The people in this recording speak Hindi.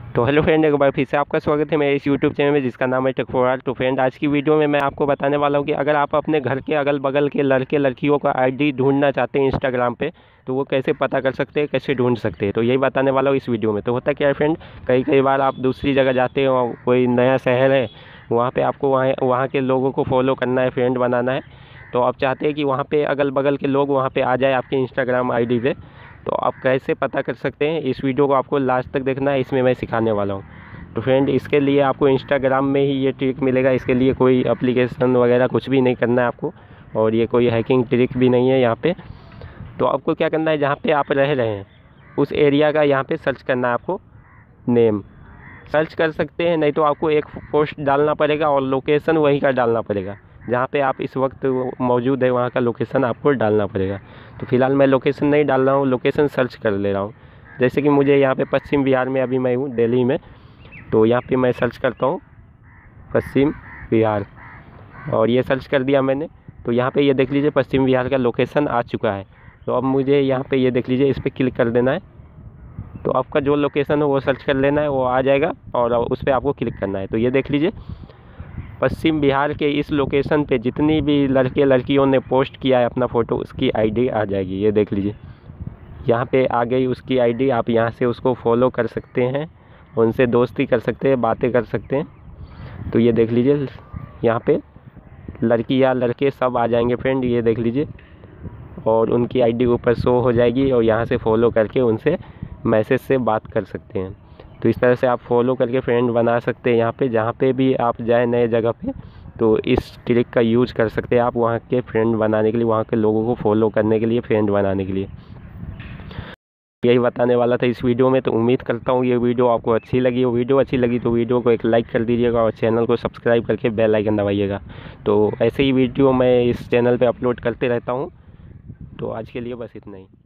तो हेलो फ्रेंड, एक बार फिर से आपका स्वागत है मेरे इस यूट्यूब चैनल में जिसका नाम है टेक फॉर ऑल। तो फ्रेंड, आज की वीडियो में मैं आपको बताने वाला हूँ कि अगर आप अपने घर के अगल बगल के लड़के लड़कियों का आईडी ढूंढना चाहते हैं इंस्टाग्राम पे, तो वो कैसे पता कर सकते हैं, कैसे ढूंढ सकते हैं, तो यही बताने वाला हूँ इस वीडियो में। तो होता क्या है फ्रेंड, कई कई बार आप दूसरी जगह जाते हो, कोई नया शहर है, वहाँ पर आपको वहाँ के लोगों को फॉलो करना है, फ्रेंड बनाना है। तो आप चाहते हैं कि वहाँ पर अगल बगल के लोग वहाँ पर आ जाए आपके इंस्टाग्राम आई डी पे। तो आप कैसे पता कर सकते हैं, इस वीडियो को आपको लास्ट तक देखना है, इसमें मैं सिखाने वाला हूँ। तो फ्रेंड, इसके लिए आपको इंस्टाग्राम में ही ये ट्रिक मिलेगा। इसके लिए कोई एप्लीकेशन वगैरह कुछ भी नहीं करना है आपको, और ये कोई हैकिंग ट्रिक भी नहीं है यहाँ पे। तो आपको क्या करना है, जहाँ पे आप रह रहे हैं उस एरिया का यहाँ पे सर्च करना है आपको। नेम सर्च कर सकते हैं, नहीं तो आपको एक पोस्ट डालना पड़ेगा और लोकेशन वहीं का डालना पड़ेगा। जहाँ पे आप इस वक्त मौजूद है वहाँ का लोकेशन आपको डालना पड़ेगा। तो फिलहाल मैं लोकेशन नहीं डाल रहा हूँ, लोकेशन सर्च कर ले रहा हूँ। जैसे कि मुझे यहाँ पे पश्चिम बिहार में, अभी मैं हूँ दिल्ली में, तो यहाँ पे मैं सर्च करता हूँ पश्चिम बिहार, और ये सर्च कर दिया मैंने। तो यहाँ पे ये देख लीजिए पश्चिम बिहार का लोकेशन आ चुका है। तो अब मुझे यहाँ पे ये देख लीजिए, इस पर क्लिक कर देना है। तो आपका जो लोकेशन है वो सर्च कर लेना है, वो आ जाएगा और उस पर आपको क्लिक करना है। तो ये देख लीजिए पश्चिम बिहार के इस लोकेशन पे जितनी भी लड़के लड़कियों ने पोस्ट किया है अपना फ़ोटो, उसकी आईडी आ जाएगी। ये देख लीजिए यहाँ पे आ गई उसकी आईडी। आप यहाँ से उसको फॉलो कर सकते हैं, उनसे दोस्ती कर सकते हैं, बातें कर सकते हैं। तो ये देख लीजिए यहाँ पे लड़की या लड़के सब आ जाएंगे फ्रेंड, ये देख लीजिए, और उनकी आईडी ऊपर शो हो जाएगी और यहाँ से फॉलो करके उनसे मैसेज से बात कर सकते हैं। तो इस तरह से आप फॉलो करके फ्रेंड बना सकते हैं। यहाँ पे जहाँ पे भी आप जाए नए जगह पे, तो इस ट्रिक का यूज कर सकते हैं आप वहाँ के फ्रेंड बनाने के लिए, वहाँ के लोगों को फॉलो करने के लिए, फ्रेंड बनाने के लिए। यही बताने वाला था इस वीडियो में। तो उम्मीद करता हूँ ये वीडियो आपको अच्छी लगी हो। वीडियो अच्छी लगी तो वीडियो को एक लाइक कर दीजिएगा और चैनल को सब्सक्राइब करके बेल आइकन दबाइएगा। तो ऐसे ही वीडियो मैं इस चैनल पे अपलोड करते रहता हूँ। तो आज के लिए बस इतना ही।